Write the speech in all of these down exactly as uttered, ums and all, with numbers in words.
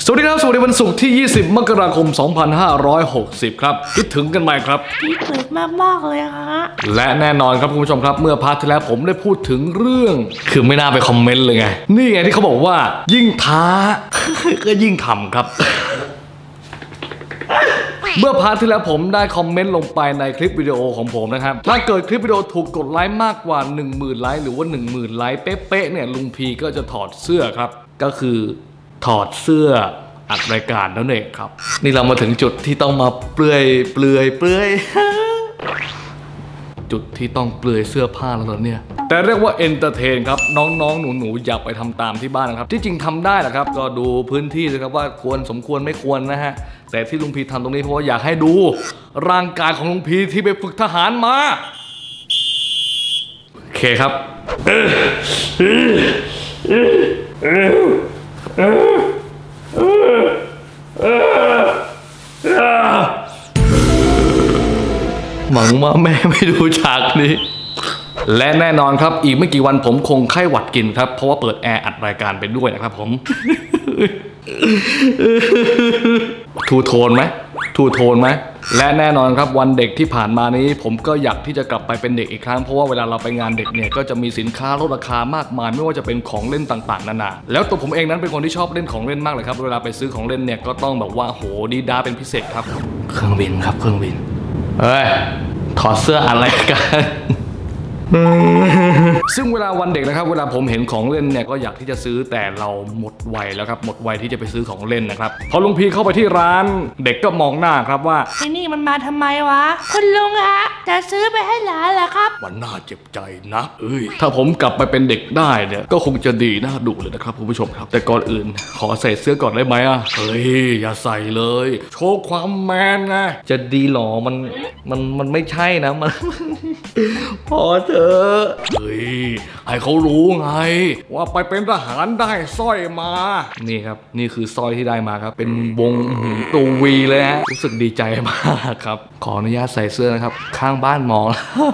สวัสดีครับสวัสดีวันศุกร์ที่ยี่สิบมกราคมสองพันห้าร้อยหกสิบครับคิดถึงกันไหมครับคิดถึงมากๆเลยฮะและแน่นอนครับคุณผู้ชมครับเมื่อพาร์ทที่แล้วผมได้พูดถึงเรื่องคือไม่น่าไปคอมเมนต์เลยไงนี่ไงที่เขาบอกว่ายิ่งท้าก็ยิ่งทำครับเมื่อพาร์ทที่แล้วผมได้คอมเมนต์ลงไปในคลิปวิดีโอของผมนะครับถ้าเกิดคลิปวิดีโอถูกกดไลค์มากกว่า หนึ่งหมื่น ไลค์หรือว่า หนึ่งหมื่น ไลค์เป๊ะๆเนี่ยลุงพีก็จะถอดเสื้อครับก็คือถอดเสื้ออัดรายการนั่นเองครับนี่เรามาถึงจุดที่ต้องมาเปลือยเปลือยเปลือยจุดที่ต้องเปลือยเสื้อผ้าแล้วเนี่ยแต่เรียกว่าเอนเตอร์เทนครับน้องๆหนูๆอย่าไปทำตามที่บ้านนะครับที่จริงทำได้แหละครับก็ดูพื้นที่นะครับว่าควรสมควรไม่ควรนะฮะแต่ที่ลุงพีทำตรงนี้เพราะว่าอยากให้ดูร่างกายของลุงพีที่ไปฝึกทหารมาโอเคครับหวังว่าแม่ไม่ดูฉากนี้และแน่นอนครับอีกไม่กี่วันผมคงไข้หวัดกินครับเพราะว่าเปิดแอร์อัดรายการไปด้วยนะครับผมทูโทนไหมทูโทนไหมและแน่นอนครับวันเด็กที่ผ่านมานี้ผมก็อยากที่จะกลับไปเป็นเด็กอีกครั้งเพราะว่าเวลาเราไปงานเด็กเนี่ยก็จะมีสินค้าลดราคามากมายไม่ว่าจะเป็นของเล่นต่างๆนานาแล้วตัวผมเองนั้นเป็นคนที่ชอบเล่นของเล่นมากเลยครับเวลาไปซื้อของเล่นเนี่ยก็ต้องแบบว่าโหดีด้าเป็นพิเศษครับเครื่องบินครับเครื่องบินเฮ้ยถอดเสื้ออะไรกันซึ่งเวลาวันเด็กนะครับเวลาผมเห็นของเล่นเนี่ยก็อยากที่จะซื้อแต่เราหมดวัยแล้วครับหมดวัยที่จะไปซื้อของเล่นนะครับพอลุงพีเข้าไปที่ร้านเด็กก็มองหน้าครับว่าไอ้นี่มันมาทำไมวะคุณลุงฮะจะซื้อไปให้หลานเหรอครับมันน่าเจ็บใจนะเอ้ยถ้าผมกลับไปเป็นเด็กได้เนี่ยก็คงจะดีน่าดูเลยนะครับคุณผู้ชมครับแต่ก่อนอื่นขอใส่เสื้อก่อนได้ไหมอ่ะเฮ้ยอย่าใส่เลยโชว์ความแมนไงจะดีหรอมันมันมันไม่ใช่นะมันพอเถอะเฮ้ยให้เขารู้ไงว่าไปเป็นทหารได้สร้อยมานี่ครับนี่คือสร้อยที่ได้มาครับเป็นวงตัววีเลยฮะรู้สึกดีใจมากครับขออนุญาตใส่เสื้อนะครับข้างบ้านมอง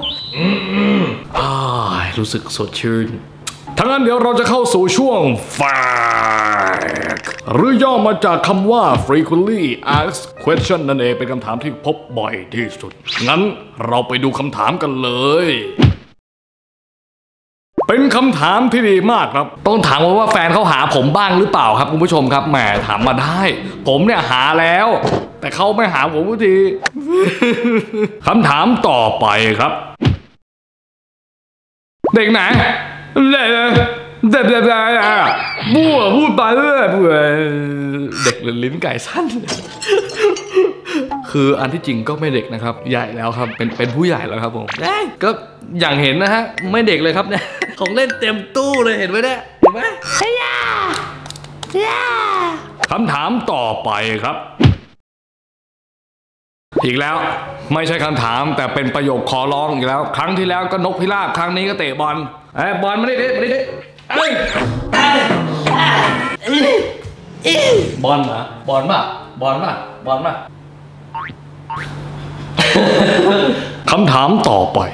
รู้สึกสดชื่นทั้งนั้นเดี๋ยวเราจะเข้าสู่ช่วง Fact หรือย่อมาจากคำว่า frequently asked question นั่นเองเป็นคำถามที่พบบ่อยที่สุดงั้นเราไปดูคำถามกันเลยเป็นคำถามที่ดีมากครับต้องถามว่าแฟนเขาหาผมบ้างหรือเปล่าครับคุณผู้ชมครับแหมถามมาได้ผมเนี่ยหาแล้วแต่เขาไม่หาผมทุกทีคำถามต่อไปครับเด็กไหนเด็กเด็กเด็กอะบัวพูดไปเรื่อยเปื่อยเด็กลิ้นไก่สั้นคืออันที่จริงก็ไม่เด็กนะครับใหญ่แล้วครับเป็นเป็นผู้ใหญ่แล้วครับผมก็อย่างเห็นนะฮะไม่เด็กเลยครับเนี่ยของเล่นเต็มตู้เลยเห็นไหมเนี่ยเห็นไหมคำถามต่อไปครับอีกแล้วไม่ใช่คำถามแต่เป็นประโยคขอร้องอีกแล้วครั้งที่แล้วก็นกพิราบครั้งนี้ก็เตะบอลไอ้บอลไม่ได้เด็ดไม่ได้เด็ดเอ้ยบอลเหรอบอลป่ะบอลป่ะบอลป่ะคำถามต่อไป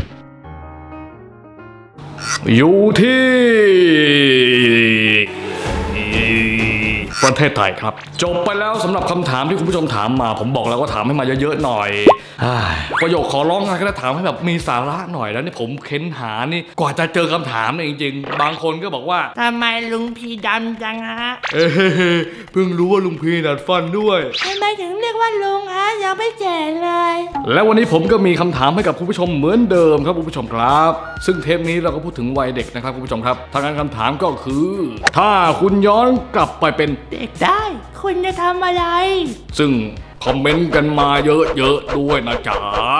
อยู่ที่ประเทศไทยครับจบไปแล้วสำหรับคำถามที่คุณผู้ชมถามมาผมบอกแล้วว่าถามให้มาเยอะๆหน่อยประโยคขอร้องนะก็ถามให้แบบมีสาระหน่อยแล้วนี่ผมเค้นหานี่กว่าจะเจอคำถามเนี่ยจริงๆบางคนก็บอกว่าทำไมลุงพีดำจังฮะเอ้เพิ่งรู้ว่าลุงพีดัดฟันด้วยทำไมถึงเรียกว่าลุงฮะยังไม่แก่เลยและวันนี้ผมก็มีคำถามให้กับคุณผู้ชมเหมือนเดิมครับคุณผู้ชมครับซึ่งเทปนี้เราก็พูดถึงวัยเด็กนะครับคุณผู้ชมครับทางการคำถามก็คือถ้าคุณย้อนกลับไปเป็นเด็กได้คุณจะทำอะไรซึ่งคอมเมนต์กันมาเยอะๆด้วยนะจ๊ะ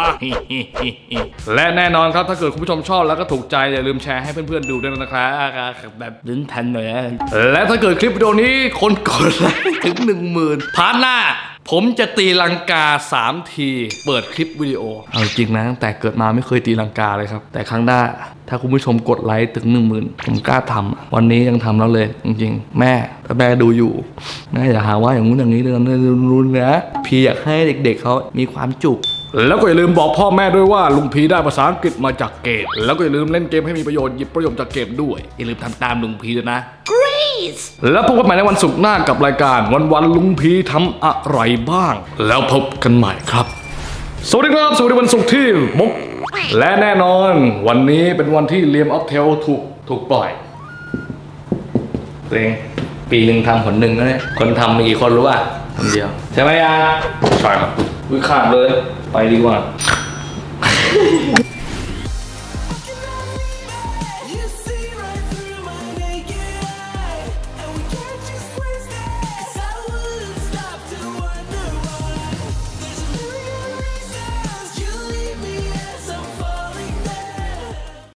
และแน่นอนครับถ้าเกิดคุณผู้ชมชอบแล้วก็ถูกใจอย่าลืมแชร์ให้เพื่อนๆดูด้วยนะครับแบบลิ้นพันหน่อยและถ้าเกิดคลิปวิดีโอนี้คนกดไลค์ถึงหนึ่งหมื่นพาร์ทหน้าผมจะตีลังกาสามทีเปิดคลิปวิดีโอเอาจริงนะตั้งแต่เกิดมาไม่เคยตีลังกาเลยครับแต่ครั้งหน้าถ้าคุณผู้ชมกดไลค์ถึงหนึ่งหมื่นผมกล้าทำวันนี้ยังทำแล้วเลยจริงๆแม่ถ้าแม่ดูอยู่แม่อย่าหาว่าอย่างนู้นอย่างนี้เลยนะรู้นะพี่อยากให้เด็กๆเขามีความจุกแล้วก็อย่าลืมบอกพ่อแม่ด้วยว่าลุงพีได้ภาษาอังกฤษมาจากเกมแล้วก็อย่าลืมเล่นเกมให้มีประโยชน์หยิบประโยชน์จากเกมด้วยอย่าลืมทำตามลุงพีด้วยนะ Great แล้วพบกันใหม่ในวันศุกร์หน้ากับรายการวันวันลุงพีทำอะไรบ้างแล้วพบกันใหม่ครับสวัสดีครับสวัสดีวันศุกร์ที่มกและแน่นอนวันนี้เป็นวันที่เลียมออฟเทลถูกถูกปล่อยตัวเองปีหนึ่งทำผลหนึ่งนะเนี่ยคนทำมีกี่คนรู้ป่ะคนเดียวใช่ไหมยาใช่ครับวิขาดเลยไปดีกว่า